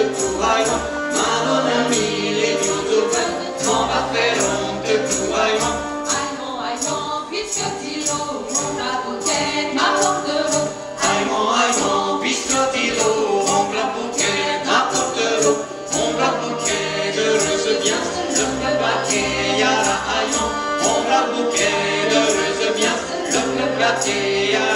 couraillement, ma bonne amie, les bientôt m'en va faire honte couraillement. Aïe, puisque Tilo, mon la bouquette m'apporte l'eau. Aïe, puisque Tilo, mon plat bouquet m'apporte l'eau. Mon plat bouquet de rose bien, le plat baquet, yara aïe, mon plat bouquet de rose bien, le plat baquet, yara.